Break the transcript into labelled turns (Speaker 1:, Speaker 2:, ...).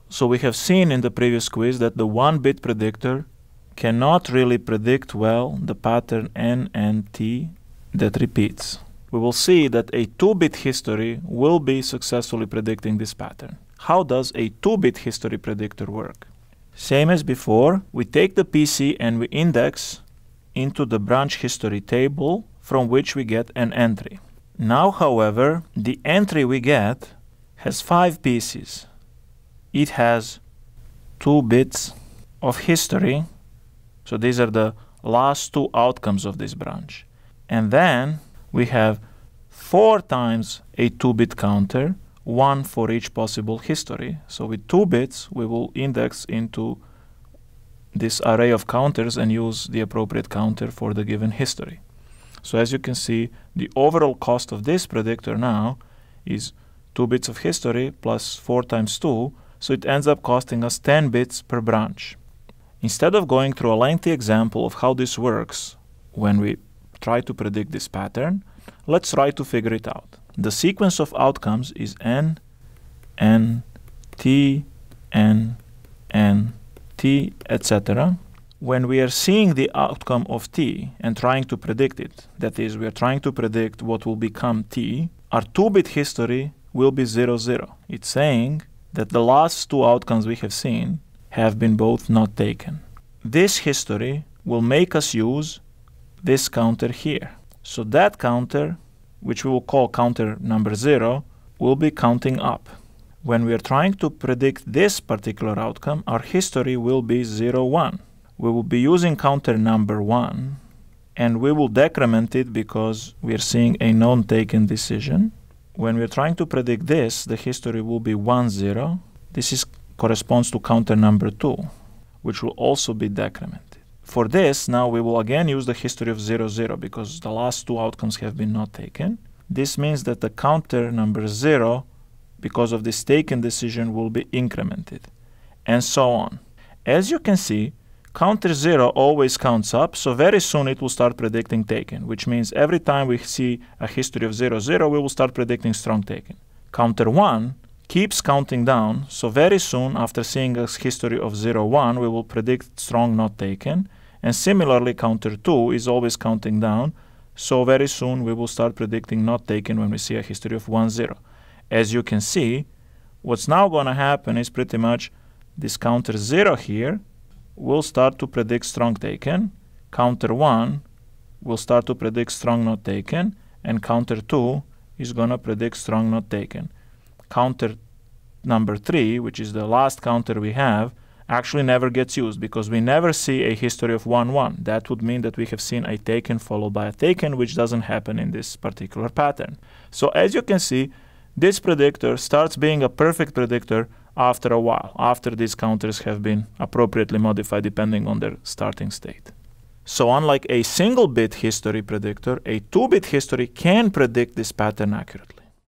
Speaker 1: So we have seen in the previous quiz that the 1-bit predictor cannot really predict well the pattern n and t that repeats. We will see that a 2-bit history will be successfully predicting this pattern. How does a 2-bit history predictor work? Same as before, we take the PC and we index into the branch history table from which we get an entry. Now, however, the entry we get has 5 pieces. It has 2 bits of history, so these are the last 2 outcomes of this branch. And then we have 4 times a 2-bit counter, 1 for each possible history. So with 2 bits, we will index into this array of counters and use the appropriate counter for the given history. So as you can see, the overall cost of this predictor now is 2 bits of history plus 4 times 2, so it ends up costing us 10 bits per branch. Instead of going through a lengthy example of how this works when we try to predict this pattern, let's try to figure it out. The sequence of outcomes is n, t, etc. When we are seeing the outcome of t and trying to predict it, that is, we are trying to predict what will become t, our 2-bit history will be 0, 0. It's saying that the last 2 outcomes we have seen have been both not taken. This history will make us use this counter here. So that counter, which we will call counter number 0, will be counting up. When we are trying to predict this particular outcome, our history will be 0, 1. We will be using counter number 1, and we will decrement it because we are seeing a non-taken decision. When we are trying to predict this, the history will be 1, 0. This corresponds to counter number 2, which will also be decremented. For this, now we will again use the history of 0, 0 because the last 2 outcomes have been not taken. This means that the counter number 0, because of this taken decision, will be incremented, and so on. As you can see, counter 0 always counts up, so very soon it will start predicting taken, which means every time we see a history of 0, 0, we will start predicting strong taken. Counter 1 keeps counting down, so very soon after seeing a history of 0, 1, we will predict strong not taken, and similarly counter 2 is always counting down, so very soon we will start predicting not taken when we see a history of 1, 0. As you can see, what's now going to happen is pretty much this counter 0 here will start to predict strong taken, counter 1 will start to predict strong not taken, and counter 2 is going to predict strong not taken. Counter number 3, which is the last counter we have, actually never gets used because we never see a history of 1, 1. That would mean that we have seen a taken followed by a taken, which doesn't happen in this particular pattern. So as you can see, this predictor starts being a perfect predictor after a while, after these counters have been appropriately modified depending on their starting state. So unlike a single-bit history predictor, a 2-bit history can predict this pattern accurately.